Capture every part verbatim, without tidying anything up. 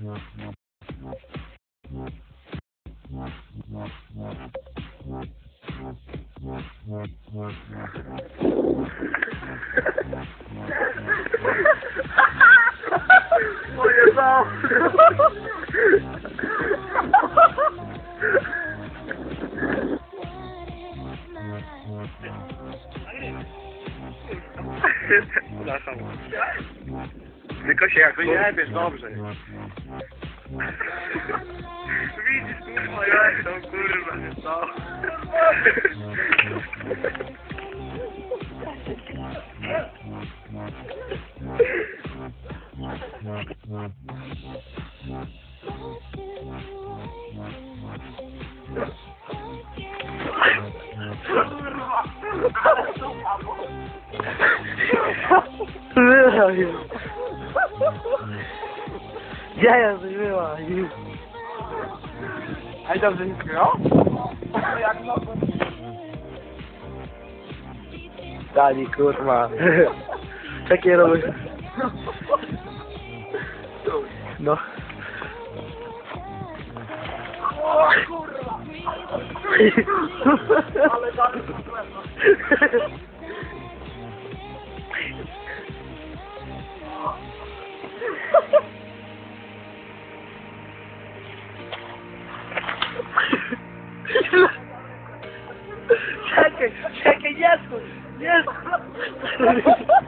Moje dał! Przepraszam. Tylko się jak wyjebiesz, dobrze. Widzisz, kurwa, jak to, kurwa, nie to. Wyraził. Ja ja żyła. A i dobrze nie skryło? Jak no? Dali, kurwa. Takie robisz. No. O kurwa! Ale dali problemu. Czekaj, czekaj, nie stój, nie stój.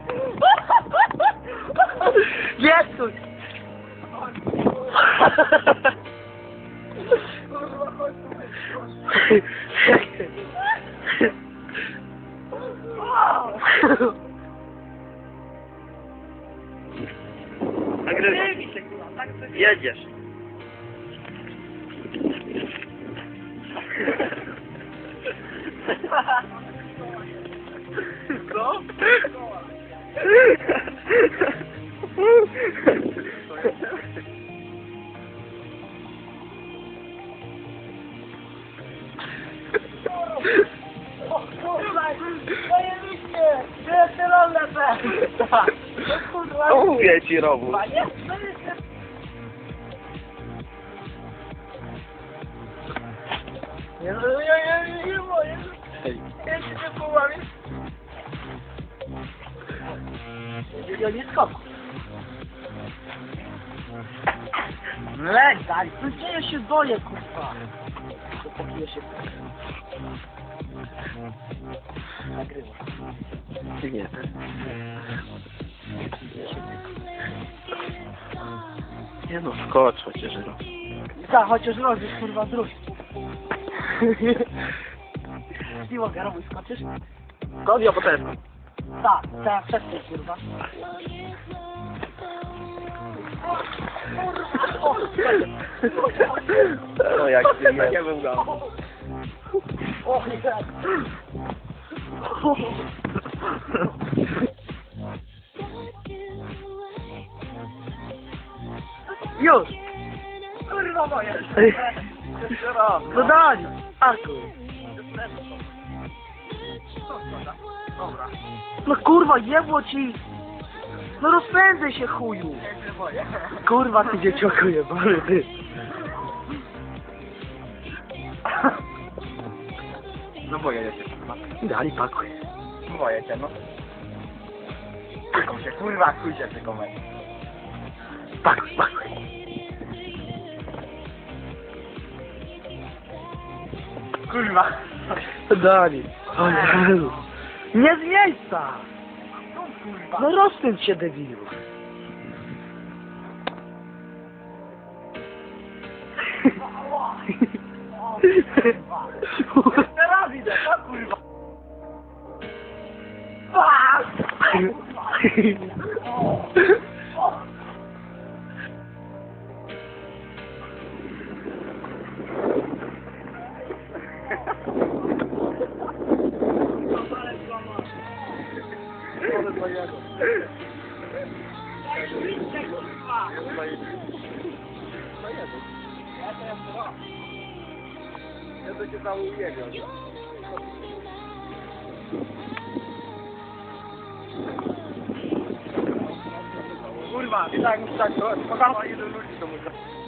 Nie stój. Czekaj. Nagrywaj. Jedziesz. Co? O kurwa, zajebiście! Jeszcze rolę Tak. kurwa. No mówię ci, Robu. Nie, to jest... Nie, no, ja, ja, ja, nie moje. Ja się nie połamię. Ja nie skoczę. Lek, daj, to gdzie ja się boję, kurwa. To popiję się. Nagrywa. Nie. Nie no, skocz chociaż, no. Tak, chociaż robisz, kurwa, drugi. Nie mogę robić, skoczysz? Skąd ja potem? Tak, tak, wszystkie, kurwa. No jak ty nie. Ja bym dał. O, nie. Już! Kurwa moja! No daj! Arku! Dobra. No kurwa, jebło ci! No rozpędzaj się, chuju! Kurwa, ty dziecioko jebany, ty! No boję się, kurwa. Dali, pakuj. Boję cię, no. Tylko się, kurwa, chuj się tylko mecz. Pakuj, pakuj. Kurwa. Dali. O Jezu. Nie z miejsca! No rozpędź się, debilu. Teraz idę, tak kurwa. Ja to cię załuję, kurwa. kurwa. I tak muszę tak, to pokazać ilu ludzi to może.